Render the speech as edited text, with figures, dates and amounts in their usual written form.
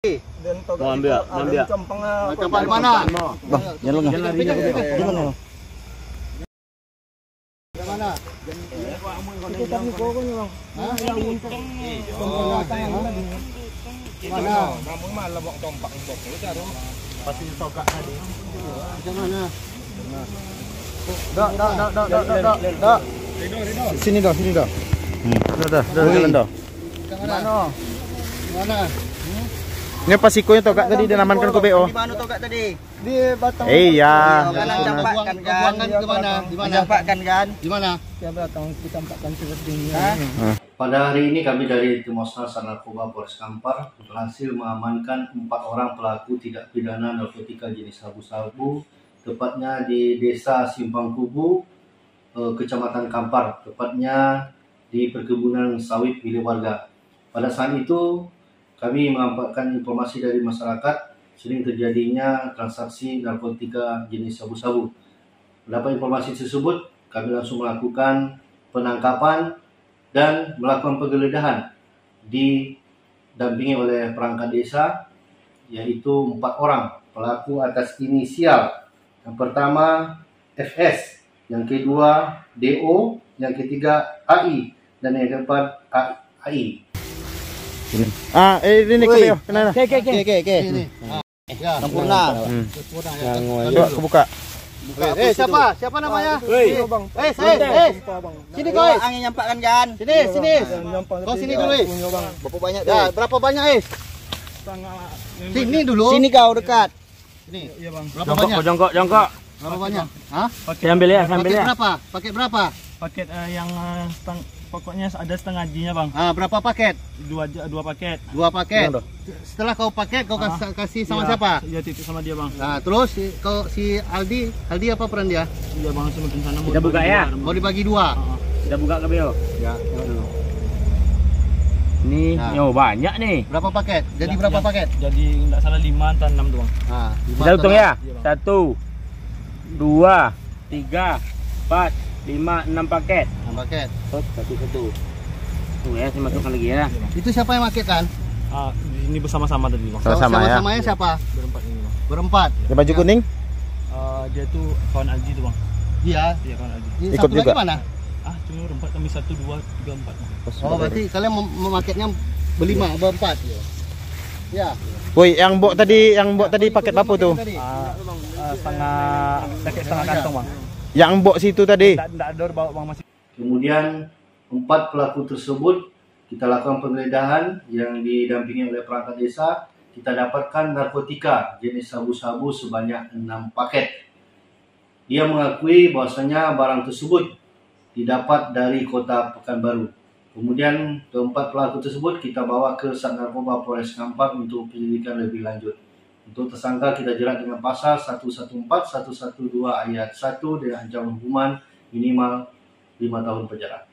Mau ambil. Tempat mana? Bang, jangan lari. Jangan. Mana? Itu tadi pokoknya, Bang. Hah? Mana? Namun malah bok tompak bok itu taruh. Pasti tokak tadi. Mana? Dak. Sini dah. Dah, jalan dah. Mana? Mana? Ini pasikonya tokak tadi dinamankan ke BO. Di mana tokak tadi? Di Batang. Iya. Kan campakkan kan? Ke mana? Di mana? Campakkan kan? Di mana? Siapa datang dicampakkan seperti ini? Pada hari ini kami dari Tim Osnal Narkoba Polres Kampar berhasil mengamankan 4 orang pelaku tindak pidana narkotika jenis sabu-sabu, tepatnya di Desa Simpang Kubu, Kecamatan Kampar, tepatnya di perkebunan sawit milik warga. Pada saat itu kami mendapatkan informasi dari masyarakat sering terjadinya transaksi narkotika jenis sabu-sabu. Mendapat informasi tersebut, kami langsung melakukan penangkapan dan melakukan penggeledahan didampingi oleh perangkat desa, yaitu 4 orang pelaku atas inisial. Yang pertama FS, yang kedua DO, yang ketiga AI, dan yang keempat AI. Ini ke BO. Kenapa? Oke. Ini. Ya. Sempurna. Coba kebuka. Siapa? Siapa namanya? Bang. Sini kau. Angin nyampakkan kan? Sini. Kau sini dulu. Berapa banyak Ya, berapa banyak, Sini dulu. Sini kau dekat. Sini. Berapa banyak? Jongkok. Berapa banyak? Hah? Saya ambil ya, Paket berapa? Paket berapa? Paket yang pokoknya ada setengah G-nya, Bang. Berapa paket? Dua paket. 2 paket. Setelah kau paket, kau kasih sama siapa? Iya, titip sama dia, Bang. Nah, terus si Aldi apa peran dia? Iya, Bang, cuma sana mau. Kita buka ya? Mau dibagi 2. Kita buka ke BO. Ya, tengok dulu. Ini Nah. banyak nih. Berapa paket? Jadi berapa paket? Jadi enggak salah 5 atau 6 doang. Nah, Kita hitung ya. Iya, Bang. 1, 2, 3, 4, 5, 6 paket. 6 paket. Satu. Tuh ya, saya masukkan lagi ya. Itu siapa yang paket kan? Ini bersama-sama tadi, Bang. Sama ya. Sama-samanya siapa? Berempat ini, Bang. Berempat. Yang baju kuning? Dia tuh kawan Alji tuh, Bang. Iya. Iya, kawan Alji. Ini Ikut satu juga? lagi mana? Cuma berempat, kami 1, 2, 3, 4. Oh, berarti kalian memaketnya berempat. Ya. Woi, yang bok tadi paket apa tuh? Setengah kantong, Bang. Yang bok situ tadi. Enggak ada bawa, Bang, masih. Kemudian 4 pelaku tersebut kita lakukan penggeledahan yang didampingi oleh perangkat desa. Kita dapatkan narkotika jenis sabu-sabu sebanyak 6 paket. Dia mengakui bahwasanya barang tersebut didapat dari kota Pekanbaru. Kemudian keempat pelaku tersebut kita bawa ke Sat Narkoba Polres Kampar untuk penyelidikan lebih lanjut. Untuk tersangka kita jerat dengan pasal 114, 112 ayat 1 dengan ancaman hukuman minimal 5 tahun penjara.